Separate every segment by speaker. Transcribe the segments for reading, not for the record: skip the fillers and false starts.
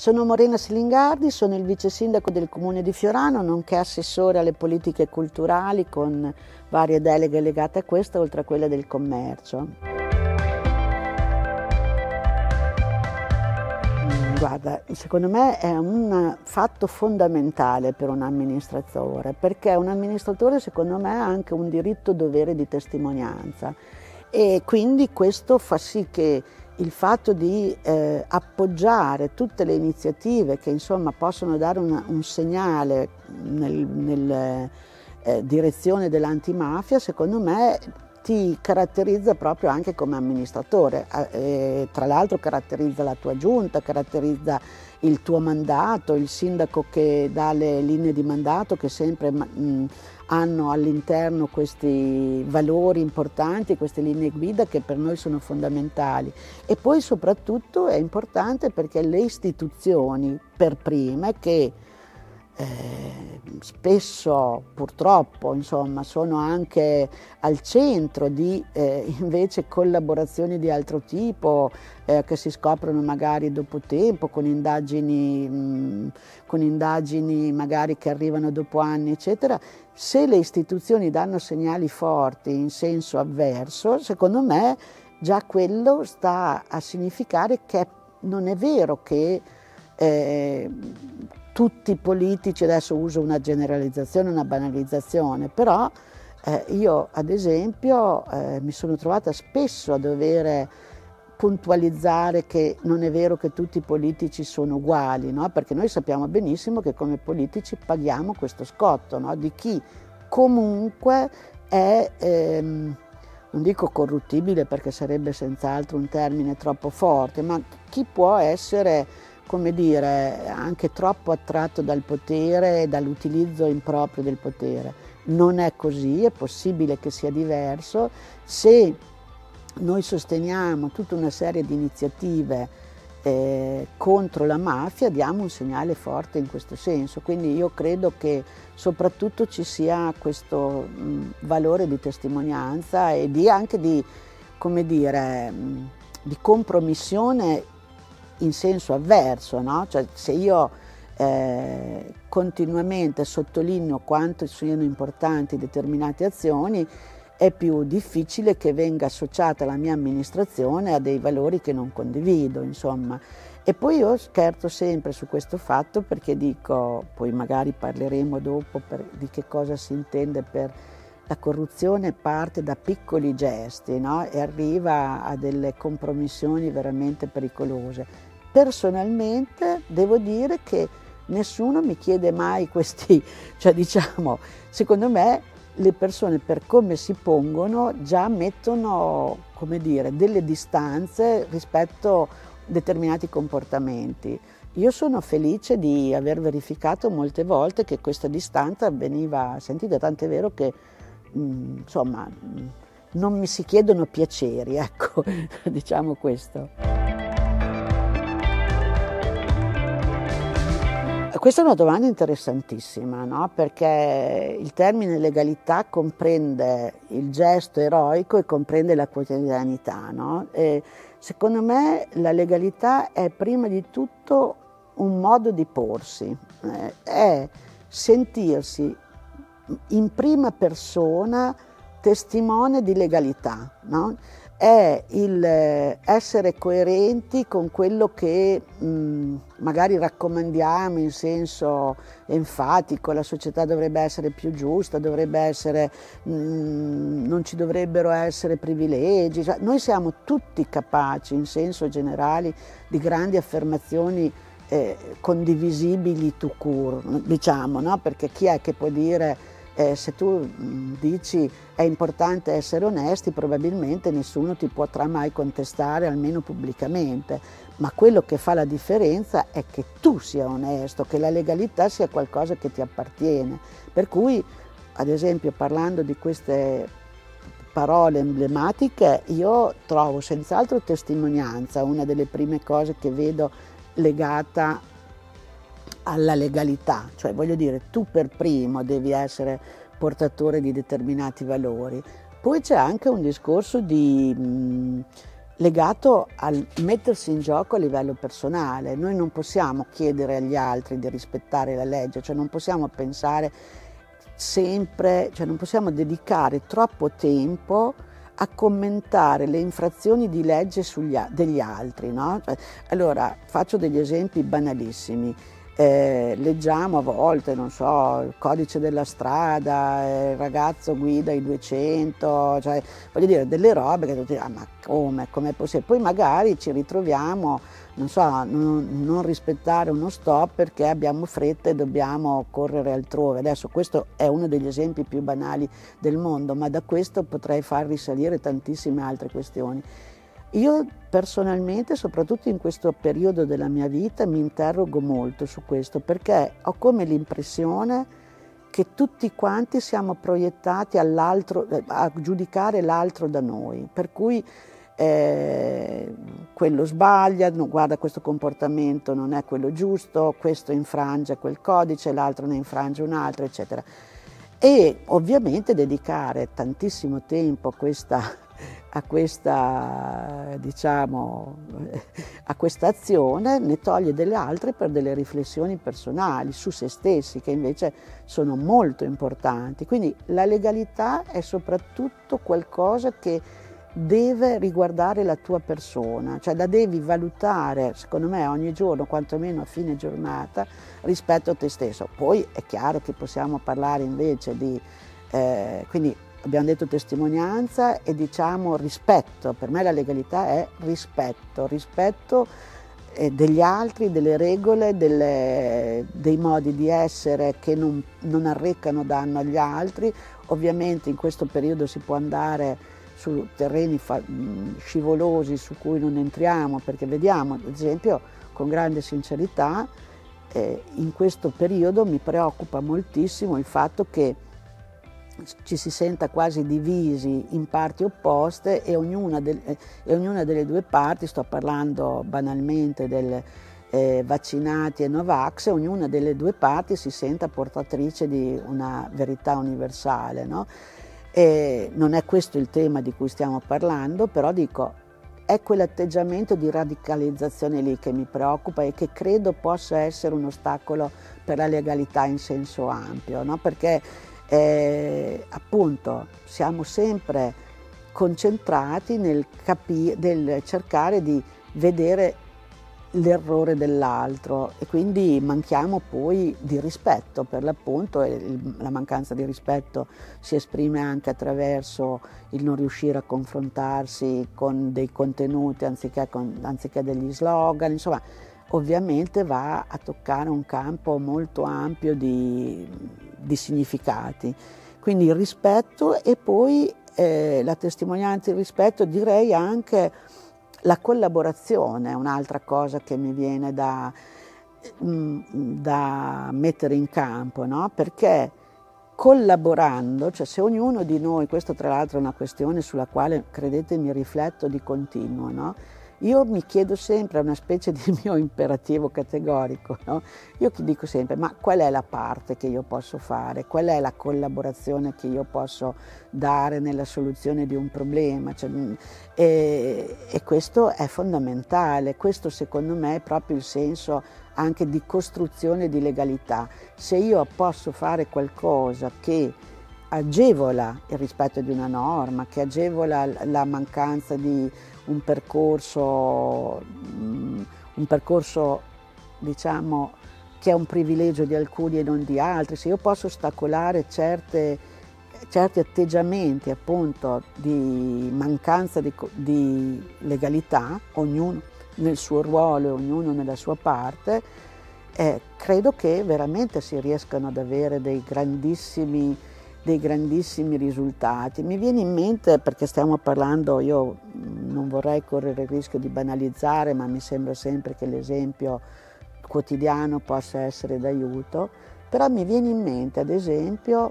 Speaker 1: Sono Morena Silingardi, sono il vice sindaco del comune di Fiorano, nonché assessore alle politiche culturali con varie deleghe legate a questa, oltre a quella del commercio. Guarda, secondo me è un fatto fondamentale per un amministratore, perché un amministratore secondo me ha anche un diritto-dovere di testimonianza e quindi questo fa sì che il fatto di appoggiare tutte le iniziative che insomma possono dare un segnale nel direzione dell'antimafia, secondo me ti caratterizza proprio anche come amministratore, tra l'altro caratterizza la tua giunta, caratterizza il tuo mandato, il sindaco che dà le linee di mandato che sempre hanno all'interno questi valori importanti, queste linee guida che per noi sono fondamentali. E poi soprattutto è importante perché le istituzioni per prime che spesso purtroppo insomma, sono anche al centro di invece collaborazioni di altro tipo che si scoprono magari dopo tempo con indagini magari che arrivano dopo anni eccetera. Se le istituzioni danno segnali forti in senso avverso, secondo me già quello sta a significare che non è vero che tutti i politici, adesso uso una generalizzazione, una banalizzazione, però io ad esempio mi sono trovata spesso a dover puntualizzare che non è vero che tutti i politici sono uguali, no? Perché noi sappiamo benissimo che come politici paghiamo questo scotto, no? Di chi comunque è, non dico corruttibile perché sarebbe senz'altro un termine troppo forte, ma chi può essere, come dire, anche troppo attratto dal potere e dall'utilizzo improprio del potere. Non è così, è possibile che sia diverso. Se noi sosteniamo tutta una serie di iniziative contro la mafia, diamo un segnale forte in questo senso. Quindi io credo che soprattutto ci sia questo valore di testimonianza e anche di, come dire, di compromissione in senso avverso, no? Cioè, se io continuamente sottolineo quanto siano importanti determinate azioni, è più difficile che venga associata la mia amministrazione a dei valori che non condivido, insomma. E poi io scherzo sempre su questo fatto perché dico, poi magari parleremo dopo di che cosa si intende per la corruzione, parte da piccoli gesti, no? E arriva a delle compromissioni veramente pericolose. Personalmente devo dire che nessuno mi chiede mai questi, cioè diciamo, secondo me le persone per come si pongono già mettono, come dire, delle distanze rispetto a determinati comportamenti. Io sono felice di aver verificato molte volte che questa distanza veniva sentita, tant'è vero che insomma non mi si chiedono piaceri, ecco, diciamo questo. Questa è una domanda interessantissima, no? Perché il termine legalità comprende il gesto eroico e comprende la quotidianità, no? E secondo me la legalità è prima di tutto un modo di porsi, è sentirsi in prima persona testimone di legalità, no? È il essere coerenti con quello che magari raccomandiamo in senso enfatico, la società dovrebbe essere più giusta, dovrebbe essere, non ci dovrebbero essere privilegi, cioè, noi siamo tutti capaci in senso generale di grandi affermazioni condivisibili tout court, diciamo, no? Perché chi è che può dire se tu dici è importante essere onesti, probabilmente nessuno ti potrà mai contestare, almeno pubblicamente, ma quello che fa la differenza è che tu sia onesto, che la legalità sia qualcosa che ti appartiene. Per cui, ad esempio, parlando di queste parole emblematiche, io trovo senz'altro testimonianza, una delle prime cose che vedo legata alla legalità, cioè voglio dire, tu per primo devi essere portatore di determinati valori. Poi c'è anche un discorso di legato al mettersi in gioco a livello personale. Noi non possiamo chiedere agli altri di rispettare la legge, cioè non possiamo pensare sempre, cioè non possiamo dedicare troppo tempo a commentare le infrazioni di legge degli altri, no? Allora, faccio degli esempi banalissimi. Leggiamo a volte, non so, il codice della strada, il ragazzo guida i 200, cioè voglio dire delle robe che tu dici, ma com'è possibile? Poi magari ci ritroviamo, non so, non rispettare uno stop perché abbiamo fretta e dobbiamo correre altrove. Adesso questo è uno degli esempi più banali del mondo, ma da questo potrei far risalire tantissime altre questioni. Io personalmente, soprattutto in questo periodo della mia vita, mi interrogo molto su questo perché ho come l'impressione che tutti quanti siamo proiettati all'altro, a giudicare l'altro da noi, per cui quello sbaglia, no, guarda questo comportamento non è quello giusto, questo infrange quel codice, l'altro ne infrange un altro, eccetera. E ovviamente dedicare tantissimo tempo a questa azione ne toglie delle altre per delle riflessioni personali su se stessi che invece sono molto importanti. Quindi la legalità è soprattutto qualcosa che deve riguardare la tua persona, cioè la devi valutare, secondo me, ogni giorno, quantomeno a fine giornata, rispetto a te stesso. Poi è chiaro che possiamo parlare invece di, quindi abbiamo detto testimonianza e diciamo rispetto. Per me la legalità è rispetto degli altri, delle regole, dei modi di essere che non arrecano danno agli altri. Ovviamente in questo periodo si può andare su terreni scivolosi su cui non entriamo, perché vediamo, ad esempio, con grande sincerità, in questo periodo mi preoccupa moltissimo il fatto che ci si senta quasi divisi in parti opposte e ognuna delle due parti, sto parlando banalmente del vaccinati e Novax, ognuna delle due parti si senta portatrice di una verità universale, no? E non è questo il tema di cui stiamo parlando, però dico, è quell'atteggiamento di radicalizzazione lì che mi preoccupa e che credo possa essere un ostacolo per la legalità in senso ampio, no? Perché appunto siamo sempre concentrati nel cercare di vedere l'errore dell'altro e quindi manchiamo poi di rispetto per l'appunto, e la mancanza di rispetto si esprime anche attraverso il non riuscire a confrontarsi con dei contenuti anziché degli slogan, insomma ovviamente va a toccare un campo molto ampio di significati. Quindi il rispetto e poi la testimonianza, il rispetto, direi anche la collaborazione è un'altra cosa che mi viene da mettere in campo, no? Perché collaborando, cioè se ognuno di noi, questo tra l'altro è una questione sulla quale, credetemi, rifletto di continuo, no? Io mi chiedo sempre, è una specie di mio imperativo categorico, no? Io dico sempre, ma qual è la parte che io posso fare? Qual è la collaborazione che io posso dare nella soluzione di un problema? Cioè, e questo è fondamentale, questo secondo me è proprio il senso anche di costruzione di legalità. Se io posso fare qualcosa che agevola il rispetto di una norma, che agevola la mancanza di un percorso diciamo che è un privilegio di alcuni e non di altri, se io posso ostacolare certi atteggiamenti appunto di mancanza di legalità, ognuno nel suo ruolo e ognuno nella sua parte, credo che veramente si riescano ad avere dei grandissimi risultati. Mi viene in mente, perché stiamo parlando, io non vorrei correre il rischio di banalizzare, ma mi sembra sempre che l'esempio quotidiano possa essere d'aiuto, però mi viene in mente ad esempio,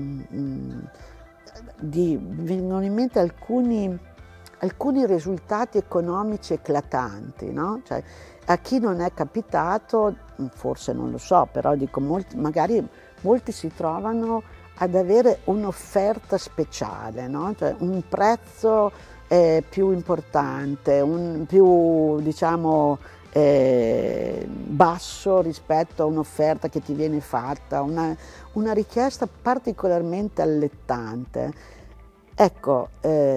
Speaker 1: vengono in mente alcuni risultati economici eclatanti, no? Cioè, a chi non è capitato, forse non lo so, però dico, magari molti si trovano ad avere un'offerta speciale, no? Cioè un prezzo più importante, più diciamo basso rispetto a un'offerta che ti viene fatta, una richiesta particolarmente allettante. Ecco,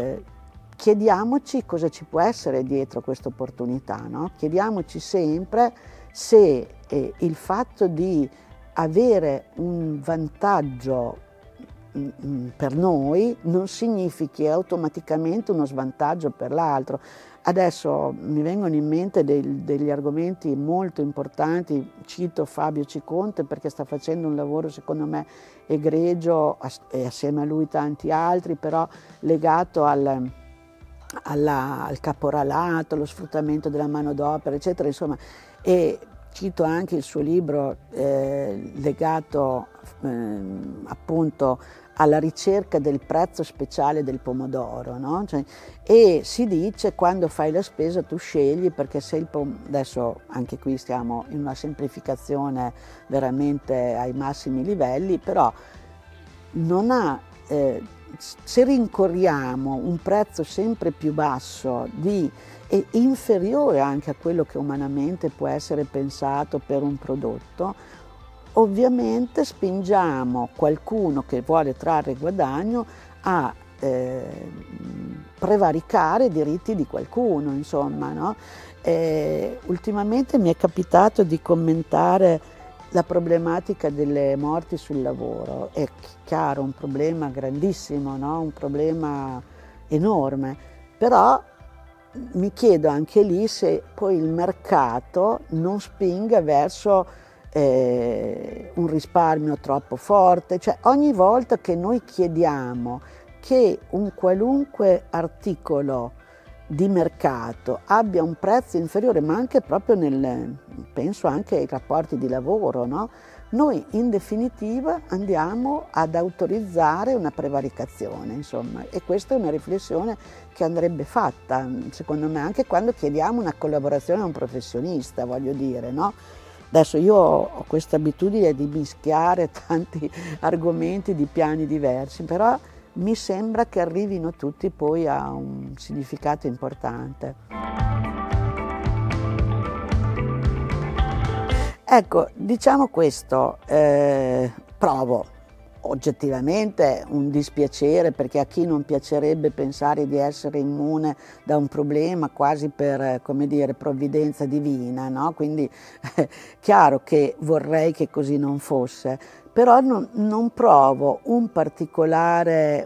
Speaker 1: chiediamoci cosa ci può essere dietro questa opportunità, no? Chiediamoci sempre se il fatto di avere un vantaggio per noi non significhi automaticamente uno svantaggio per l'altro. Adesso mi vengono in mente degli argomenti molto importanti, cito Fabio Ciconte perché sta facendo un lavoro secondo me egregio e assieme a lui tanti altri, però legato al caporalato, allo sfruttamento della manodopera, eccetera, insomma, e cito anche il suo libro legato appunto alla ricerca del prezzo speciale del pomodoro, no? Cioè, e si dice quando fai la spesa tu scegli perché se adesso anche qui stiamo in una semplificazione veramente ai massimi livelli, però non ha se rincorriamo un prezzo sempre più basso e inferiore anche a quello che umanamente può essere pensato per un prodotto, ovviamente spingiamo qualcuno che vuole trarre guadagno a prevaricare i diritti di qualcuno, insomma, no? Ultimamente mi è capitato di commentare la problematica delle morti sul lavoro. È chiaro, un problema grandissimo, no? Un problema enorme, però mi chiedo anche lì se poi il mercato non spinga verso un risparmio troppo forte, cioè ogni volta che noi chiediamo che un qualunque articolo di mercato abbia un prezzo inferiore, ma anche proprio penso anche ai rapporti di lavoro, no? Noi in definitiva andiamo ad autorizzare una prevaricazione, insomma, e questa è una riflessione che andrebbe fatta, secondo me, anche quando chiediamo una collaborazione a un professionista, voglio dire, no? Adesso io ho questa abitudine di mischiare tanti argomenti di piani diversi, però mi sembra che arrivino tutti poi a un significato importante. Ecco, diciamo questo, provo oggettivamente un dispiacere perché a chi non piacerebbe pensare di essere immune da un problema quasi per, come dire, provvidenza divina, no? Quindi chiaro che vorrei che così non fosse, però non provo un particolare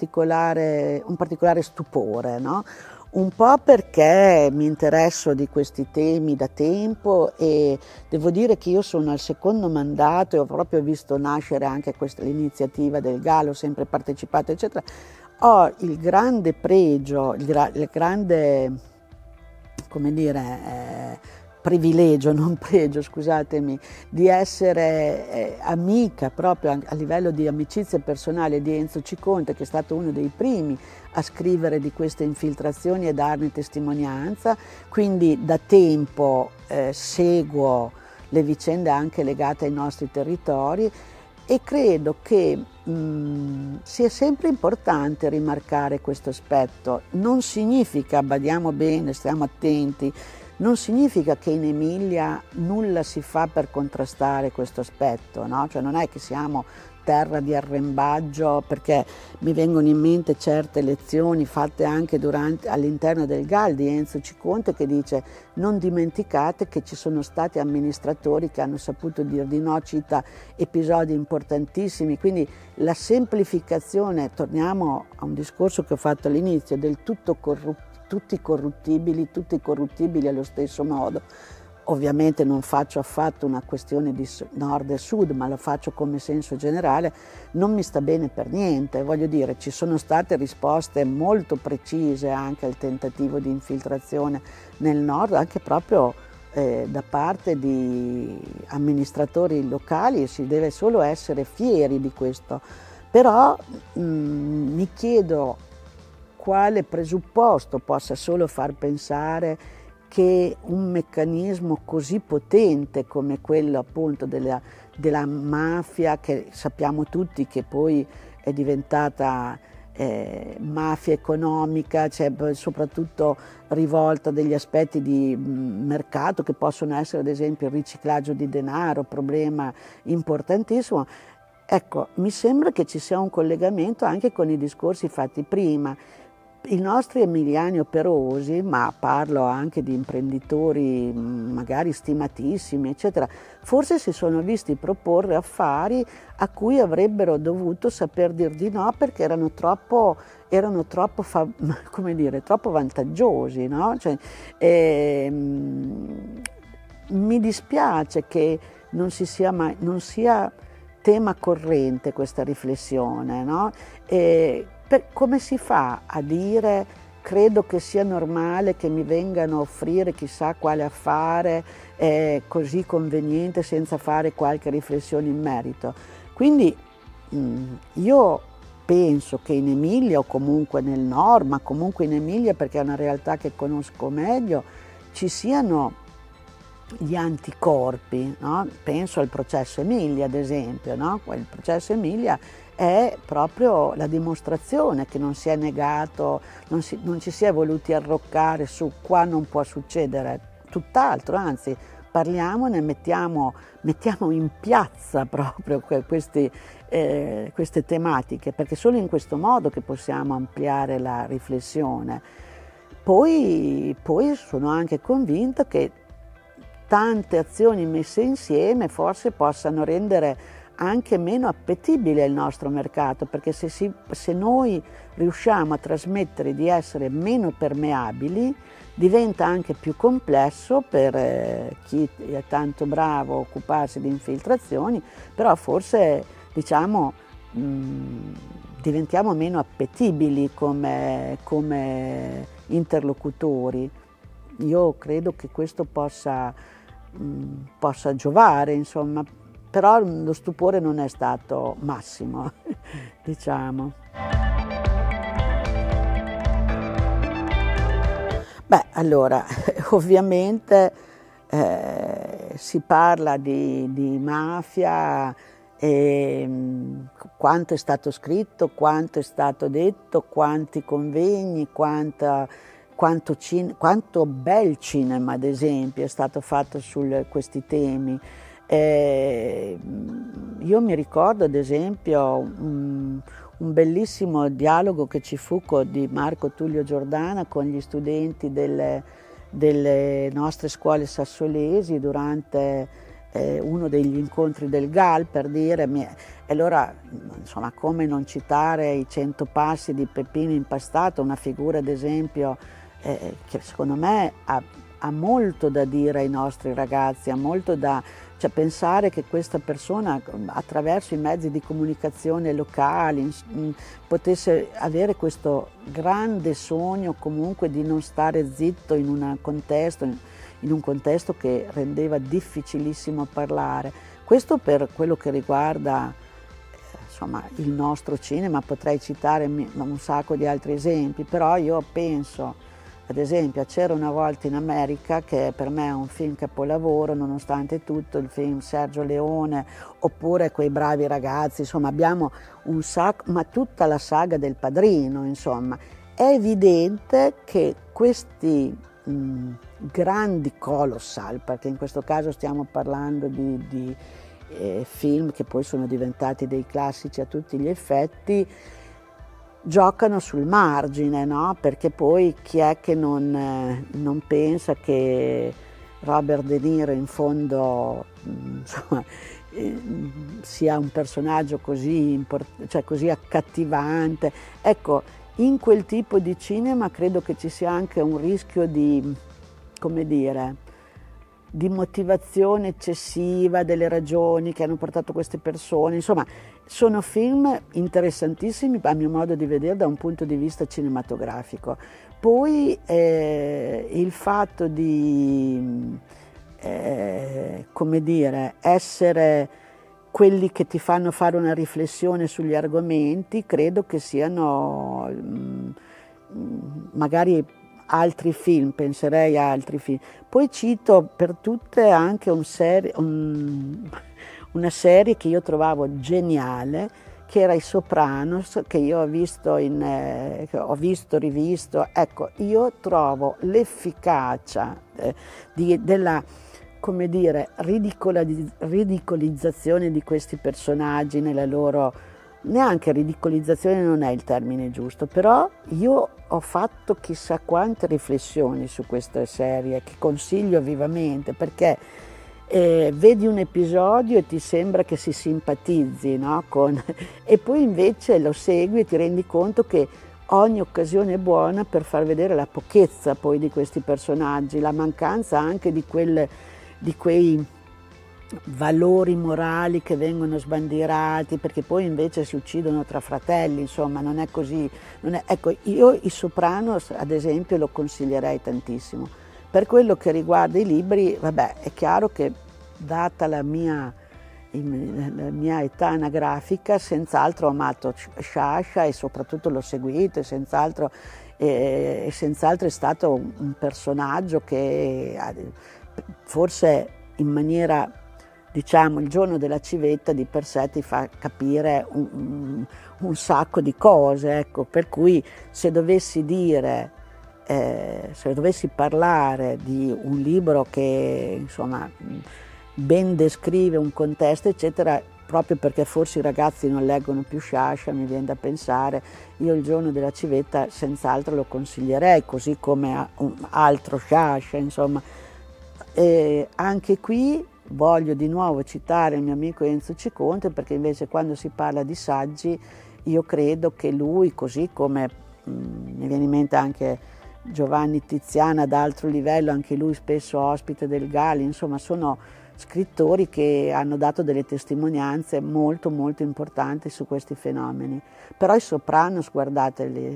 Speaker 1: stupore, no? Un po' perché mi interesso di questi temi da tempo e devo dire che io sono al secondo mandato e ho proprio visto nascere anche l'iniziativa del GAL, ho sempre partecipato, eccetera. Ho il grande pregio, il grande, come dire, privilegio, non pregio, scusatemi, di essere amica proprio a livello di amicizia personale di Enzo Ciconte, che è stato uno dei primi a scrivere di queste infiltrazioni e darne testimonianza, quindi da tempo seguo le vicende anche legate ai nostri territori e credo che sia sempre importante rimarcare questo aspetto. Non significa, badiamo bene, stiamo attenti, non significa che in Emilia nulla si fa per contrastare questo aspetto, no? Cioè non è che siamo terra di arrembaggio, perché mi vengono in mente certe lezioni fatte anche all'interno del GAL di Enzo Ciconte che dice non dimenticate che ci sono stati amministratori che hanno saputo dir di no, cita episodi importantissimi, quindi la semplificazione, torniamo a un discorso che ho fatto all'inizio, del tutto tutti corruttibili allo stesso modo. Ovviamente non faccio affatto una questione di nord e sud, ma lo faccio come senso generale, non mi sta bene per niente. Voglio dire, ci sono state risposte molto precise anche al tentativo di infiltrazione nel nord, anche proprio da parte di amministratori locali, e si deve solo essere fieri di questo. Però mi chiedo quale presupposto possa solo far pensare che un meccanismo così potente come quello appunto della mafia, che sappiamo tutti che poi è diventata mafia economica, cioè soprattutto rivolta a degli aspetti di mercato che possono essere ad esempio il riciclaggio di denaro, problema importantissimo. Ecco, mi sembra che ci sia un collegamento anche con i discorsi fatti prima. I nostri emiliani operosi, ma parlo anche di imprenditori magari stimatissimi, eccetera, forse si sono visti proporre affari a cui avrebbero dovuto saper dir di no perché erano troppo come dire, troppo vantaggiosi, no? Cioè, mi dispiace che non sia tema corrente questa riflessione, no? Come si fa a dire credo che sia normale che mi vengano a offrire chissà quale affare così conveniente senza fare qualche riflessione in merito? Quindi io penso che in Emilia o comunque nel Nord, ma comunque in Emilia perché è una realtà che conosco meglio, ci siano gli anticorpi, no? Penso al processo Emilia ad esempio, no? Il processo Emilia è proprio la dimostrazione che non si è negato, non ci si è voluti arroccare su qua non può succedere, tutt'altro, anzi parliamone, mettiamo in piazza proprio queste tematiche, perché solo in questo modo che possiamo ampliare la riflessione. Poi sono anche convinta che tante azioni messe insieme forse possano rendere anche meno appetibile il nostro mercato, perché se noi riusciamo a trasmettere di essere meno permeabili, diventa anche più complesso per chi è tanto bravo a occuparsi di infiltrazioni, però forse diciamo diventiamo meno appetibili come interlocutori. Io credo che questo possa giovare, insomma, però lo stupore non è stato massimo, diciamo. Beh, allora, ovviamente si parla di mafia, quanto è stato scritto, quanto è stato detto, quanti convegni, quanto bel cinema, ad esempio, è stato fatto su questi temi. Io mi ricordo, ad esempio, un bellissimo dialogo che ci fu di Marco Tullio Giordana con gli studenti delle nostre scuole sassolesi durante uno degli incontri del GAL, per dire, e allora insomma come non citare i 100 passi di Peppino Impastato, una figura ad esempio che secondo me ha molto da dire ai nostri ragazzi, cioè pensare che questa persona attraverso i mezzi di comunicazione locali potesse avere questo grande sogno comunque di non stare zitto in un contesto che rendeva difficilissimo parlare. Questo per quello che riguarda insomma, il nostro cinema, potrei citare un sacco di altri esempi, però io penso ad esempio a C'era una volta in America, che per me è un film capolavoro nonostante tutto, il film Sergio Leone, oppure Quei bravi ragazzi, insomma abbiamo un sacco, ma tutta la saga del Padrino, insomma. È evidente che questi grandi colossal, perché in questo caso stiamo parlando di film che poi sono diventati dei classici a tutti gli effetti, giocano sul margine, no? Perché poi chi è che non pensa che Robert De Niro in fondo insomma, sia un personaggio così accattivante. Ecco, in quel tipo di cinema credo che ci sia anche un rischio di, come dire, di motivazione eccessiva delle ragioni che hanno portato queste persone, insomma sono film interessantissimi a mio modo di vedere da un punto di vista cinematografico. Poi il fatto di come dire, essere quelli che ti fanno fare una riflessione sugli argomenti, credo che siano magari altri film, penserei a altri film. Poi cito per tutte anche un una serie che io trovavo geniale, che era I Sopranos, che io ho visto, rivisto. Ecco, io trovo l'efficacia della, come dire, ridicolizzazione di questi personaggi nella loro, neanche ridicolizzazione non è il termine giusto, però io ho fatto chissà quante riflessioni su questa serie che consiglio vivamente, perché vedi un episodio e ti sembra che si simpatizzi, no? E poi invece lo segui e ti rendi conto che ogni occasione è buona per far vedere la pochezza poi di questi personaggi, la mancanza anche di quei valori morali che vengono sbandierati, perché poi invece si uccidono tra fratelli, insomma non è così. Ecco, io I Sopranos ad esempio lo consiglierei tantissimo. Per quello che riguarda i libri, vabbè, è chiaro che data la mia età anagrafica, senz'altro ho amato Sciascia e soprattutto l'ho seguito e senz'altro è stato un personaggio che forse in maniera, diciamo, Il giorno della civetta di per sé ti fa capire un sacco di cose, ecco, per cui se dovessi parlare di un libro che insomma ben descrive un contesto eccetera, proprio perché forse i ragazzi non leggono più Sciascia, mi viene da pensare, io Il giorno della civetta senz'altro lo consiglierei, così come un altro Sciascia, insomma. Anche qui voglio di nuovo citare il mio amico Enzo Ciconte, perché invece quando si parla di saggi io credo che lui, così come mi viene in mente anche Giovanni Tiziana ad altro livello, anche lui spesso ospite del Gali, insomma sono scrittori che hanno dato delle testimonianze molto molto importanti su questi fenomeni. Però I Sopranos, guardateli.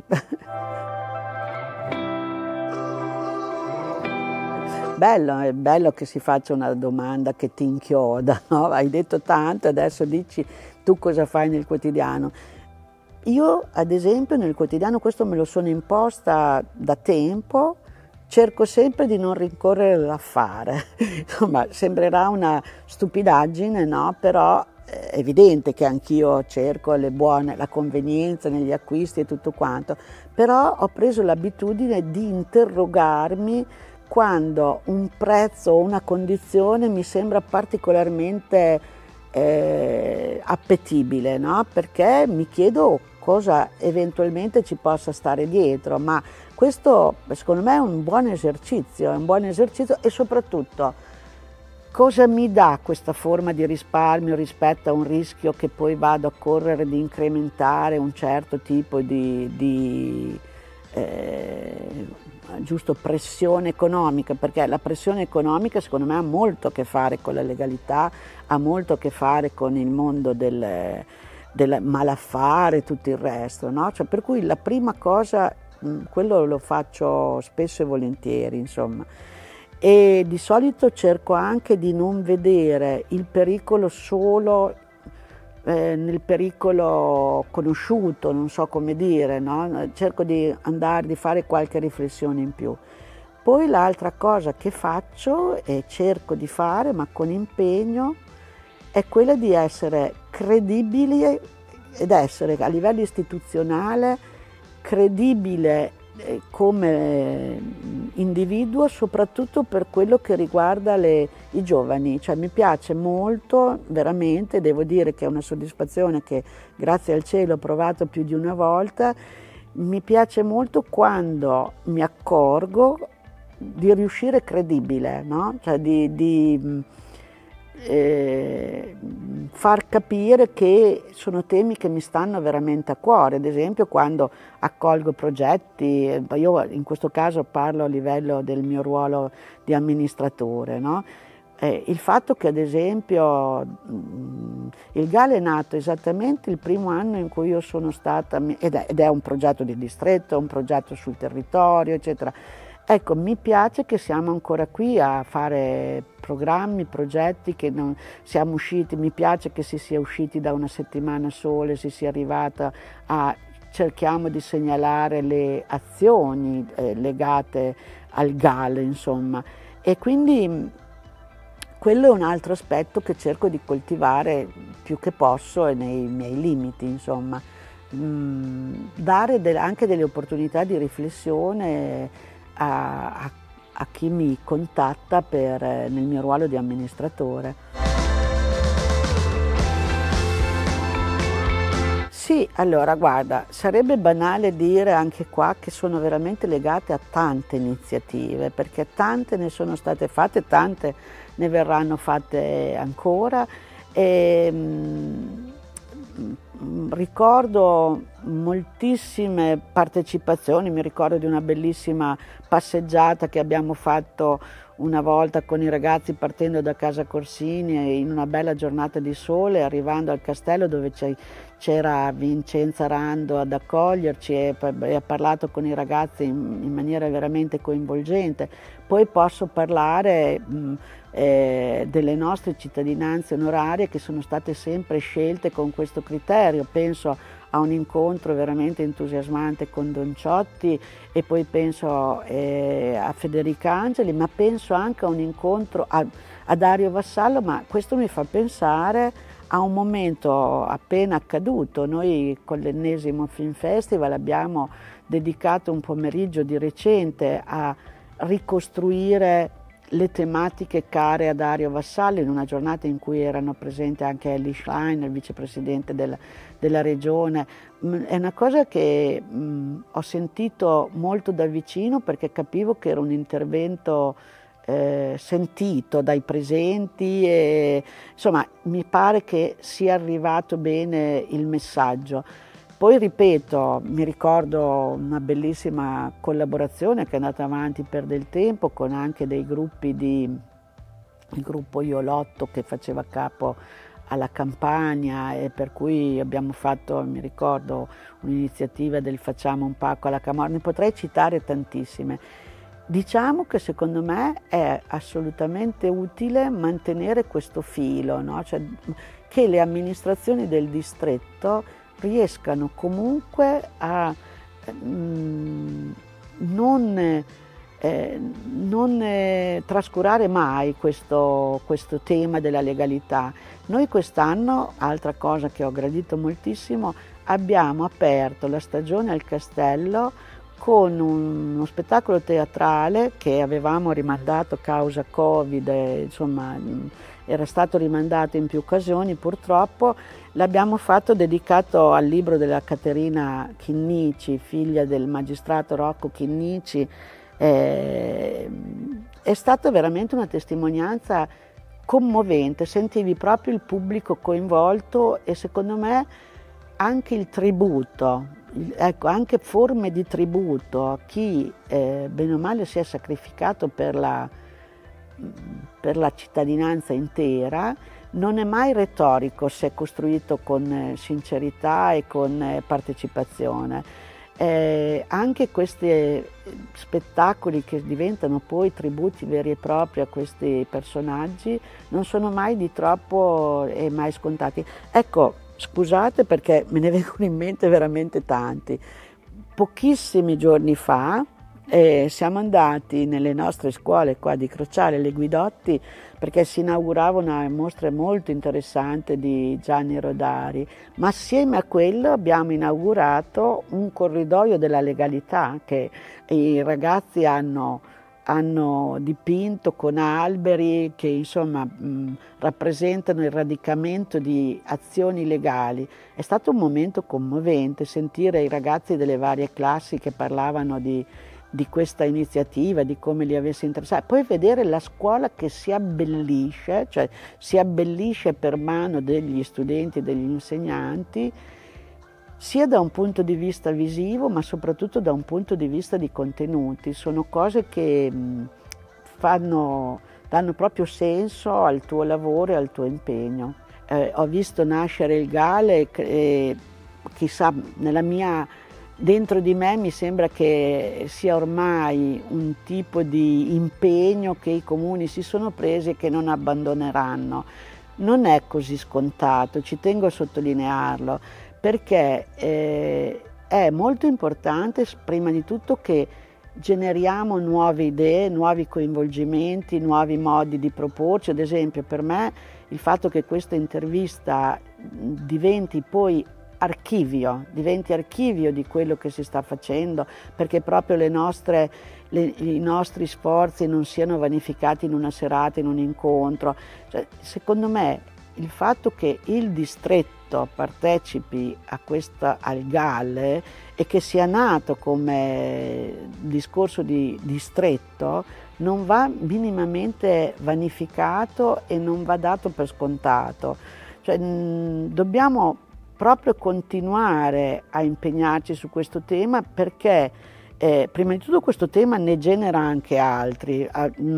Speaker 1: È bello che si faccia una domanda che ti inchioda, no? Hai detto tanto, adesso dici tu cosa fai nel quotidiano. Io ad esempio nel quotidiano, questo me lo sono imposta da tempo, cerco sempre di non rincorrere l'affare. Insomma, sembrerà una stupidaggine, no? Però è evidente che anch'io cerco la convenienza negli acquisti e tutto quanto, però ho preso l'abitudine di interrogarmi quando un prezzo o una condizione mi sembra particolarmente appetibile, no? Perché mi chiedo cosa eventualmente ci possa stare dietro, ma questo secondo me è un buon esercizio e soprattutto cosa mi dà questa forma di risparmio rispetto a un rischio che poi vado a correre di incrementare un certo tipo di giusto pressione economica, perché la pressione economica secondo me ha molto a che fare con la legalità, ha molto a che fare con il mondo del malaffare e tutto il resto, no? Cioè, per cui la prima cosa, quello lo faccio spesso e volentieri, insomma. E di solito cerco anche di non vedere il pericolo solo nel pericolo conosciuto, non so come dire, no? Cerco di fare qualche riflessione in più. Poi l'altra cosa che faccio e cerco di fare, ma con impegno, è quella di essere credibili ed essere a livello istituzionale credibile come individuo, soprattutto per quello che riguarda i giovani. Cioè, mi piace molto, veramente, devo dire che è una soddisfazione che grazie al cielo ho provato più di una volta, mi piace molto quando mi accorgo di riuscire credibile, no? Cioè di far capire che sono temi che mi stanno veramente a cuore, ad esempio quando accolgo progetti, io in questo caso parlo a livello del mio ruolo di amministratore, no? Il fatto che ad esempio il GAL è nato esattamente il primo anno in cui io sono stata, ed è un progetto di distretto, un progetto sul territorio, eccetera. Ecco, mi piace che siamo ancora qui a fare programmi, progetti, che non siamo usciti, mi piace che si sia usciti da una settimana sola, si sia arrivata a cerchiamo di segnalare le azioni legate al GAL, insomma. E quindi quello è un altro aspetto che cerco di coltivare più che posso e nei miei limiti, insomma. Dare anche delle opportunità di riflessione a chi mi contatta nel mio ruolo di amministratore. Sì, allora guarda, sarebbe banale dire anche qua che sono veramente legate a tante iniziative, perché tante ne sono state fatte, tante ne verranno fatte ancora. E, ricordo moltissime partecipazioni, mi ricordo di una bellissima passeggiata che abbiamo fatto una volta con i ragazzi partendo da Casa Corsini in una bella giornata di sole, arrivando al castello dove c'era Vincenza Rando ad accoglierci e ha parlato con i ragazzi in maniera veramente coinvolgente. Poi posso parlare delle nostre cittadinanze onorarie che sono state sempre scelte con questo criterio. Penso a un incontro veramente entusiasmante con Don Ciotti e poi penso a Federica Angeli, ma penso anche a un incontro a Dario Vassallo, ma questo mi fa pensare a un momento appena accaduto. Noi con l'ennesimo Film Festival abbiamo dedicato un pomeriggio di recente a ricostruire le tematiche care a Dario Vassallo in una giornata in cui erano presenti anche Elly Schlein, il vicepresidente della regione. È una cosa che ho sentito molto da vicino perché capivo che era un intervento sentito dai presenti e insomma mi pare che sia arrivato bene il messaggio. Poi ripeto, mi ricordo una bellissima collaborazione che è andata avanti per del tempo con anche dei gruppi il gruppo Iolotto che faceva capo alla Campania e per cui abbiamo fatto, mi ricordo, un'iniziativa del Facciamo un pacco alla Camorra, ne potrei citare tantissime. Diciamo che secondo me è assolutamente utile mantenere questo filo, no? Cioè, che le amministrazioni del distretto riescano comunque a non trascurare mai questo tema della legalità. Noi quest'anno, altra cosa che ho gradito moltissimo, abbiamo aperto la stagione al Castello con uno spettacolo teatrale che avevamo rimandato causa Covid, insomma era stato rimandato in più occasioni purtroppo. L'abbiamo fatto dedicato al libro della Caterina Chinnici, figlia del magistrato Rocco Chinnici. È stata veramente una testimonianza commovente, sentivi proprio il pubblico coinvolto e secondo me anche il tributo, ecco, anche forme di tributo a chi bene o male si è sacrificato per la cittadinanza intera, non è mai retorico se è costruito con sincerità e con partecipazione. Anche questi spettacoli che diventano poi tributi veri e propri a questi personaggi non sono mai di troppo e mai scontati. Ecco, scusate perché me ne vengono in mente veramente tanti. Pochissimi giorni fa siamo andati nelle nostre scuole qua di Crociale, le Guidotti, perché si inaugurava una mostra molto interessante di Gianni Rodari, ma assieme a quello abbiamo inaugurato un corridoio della legalità che i ragazzi hanno dipinto con alberi che insomma rappresentano il radicamento di azioni legali. È stato un momento commovente sentire i ragazzi delle varie classi che parlavano di questa iniziativa, di come li avesse interessato, poi vedere la scuola che si abbellisce, cioè si abbellisce per mano degli studenti e degli insegnanti, sia da un punto di vista visivo ma soprattutto da un punto di vista di contenuti. Sono cose che danno proprio senso al tuo lavoro e al tuo impegno. Ho visto nascere il GAL e chissà, dentro di me mi sembra che sia ormai un tipo di impegno che i comuni si sono presi e che non abbandoneranno. Non è così scontato, ci tengo a sottolinearlo, perché è molto importante prima di tutto che generiamo nuove idee, nuovi coinvolgimenti, nuovi modi di proporci. Ad esempio, per me il fatto che questa intervista diventi poi diventi archivio di quello che si sta facendo, perché proprio i nostri sforzi non siano vanificati in una serata, in un incontro. Cioè, secondo me il fatto che il distretto partecipi al GAL e che sia nato come discorso di distretto non va minimamente vanificato e non va dato per scontato. Cioè, dobbiamo proprio continuare a impegnarci su questo tema, perché prima di tutto questo tema ne genera anche altri.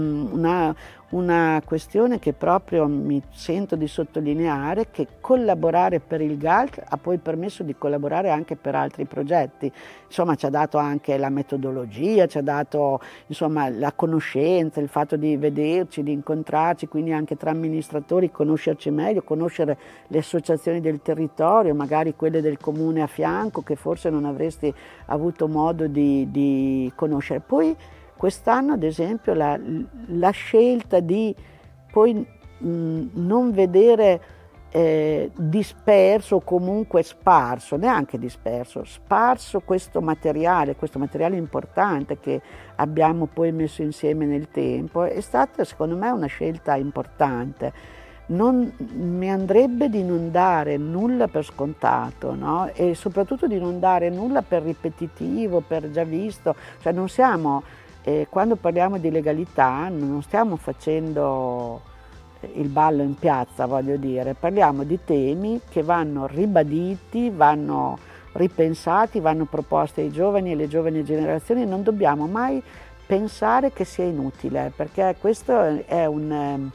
Speaker 1: Una questione che proprio mi sento di sottolineare, che collaborare per il GAL ha poi permesso di collaborare anche per altri progetti. Insomma, ci ha dato anche la metodologia, ci ha dato, insomma, la conoscenza, il fatto di vederci, di incontrarci, quindi anche tra amministratori conoscerci meglio, conoscere le associazioni del territorio, magari quelle del comune a fianco che forse non avresti avuto modo di conoscere. Poi quest'anno, ad esempio, la scelta di poi non vedere disperso o comunque sparso, neanche disperso, sparso questo materiale importante che abbiamo poi messo insieme nel tempo, è stata secondo me una scelta importante. Non mi andrebbe di non dare nulla per scontato, no? E soprattutto di non dare nulla per ripetitivo, per già visto. Cioè non siamo, quando parliamo di legalità non stiamo facendo il ballo in piazza, voglio dire, parliamo di temi che vanno ribaditi, vanno ripensati, vanno proposti ai giovani e alle giovani generazioni. Non dobbiamo mai pensare che sia inutile, perché questo è un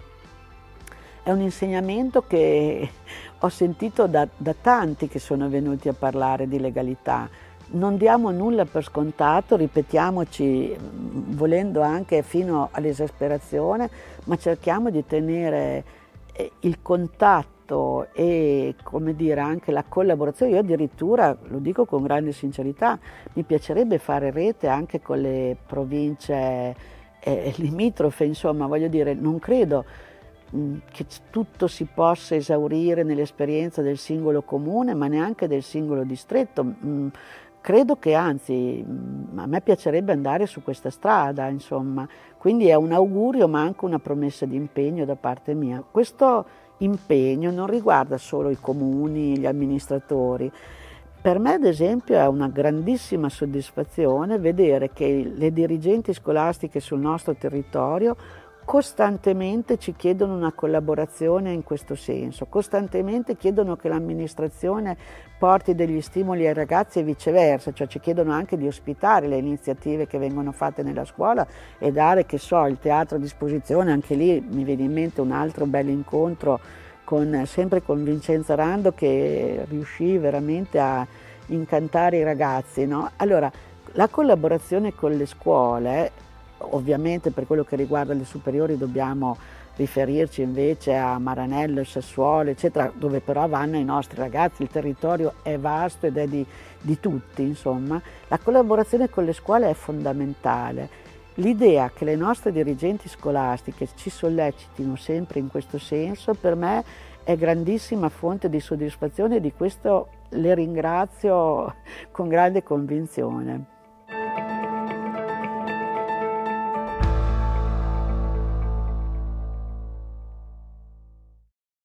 Speaker 1: insegnamento che ho sentito da tanti che sono venuti a parlare di legalità. Non diamo nulla per scontato, ripetiamoci volendo anche fino all'esasperazione, ma cerchiamo di tenere il contatto e, come dire, anche la collaborazione. Io addirittura, lo dico con grande sincerità, mi piacerebbe fare rete anche con le province limitrofe, insomma, voglio dire, non credo che tutto si possa esaurire nell'esperienza del singolo comune, ma neanche del singolo distretto. Credo che anzi a me piacerebbe andare su questa strada, insomma, quindi è un augurio ma anche una promessa di impegno da parte mia. Questo impegno non riguarda solo i comuni, gli amministratori. Per me, ad esempio, è una grandissima soddisfazione vedere che le dirigenti scolastiche sul nostro territorio costantemente ci chiedono una collaborazione in questo senso, costantemente chiedono che l'amministrazione porti degli stimoli ai ragazzi e viceversa, cioè ci chiedono anche di ospitare le iniziative che vengono fatte nella scuola e dare, che so, il teatro a disposizione. Anche lì mi viene in mente un altro bel incontro sempre con Vincenzo Rando, che riuscì veramente a incantare i ragazzi, no? Allora, la collaborazione con le scuole, ovviamente per quello che riguarda le superiori dobbiamo riferirci invece a Maranello, Sassuolo, eccetera, dove però vanno i nostri ragazzi, il territorio è vasto ed è di tutti, insomma. La collaborazione con le scuole è fondamentale. L'idea che le nostre dirigenti scolastiche ci sollecitino sempre in questo senso, per me è grandissima fonte di soddisfazione, e di questo le ringrazio con grande convinzione.